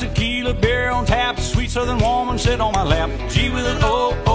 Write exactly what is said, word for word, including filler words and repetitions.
tequila, beer on tap, sweet southern woman sit on my lap. Gee, with an oh, oh.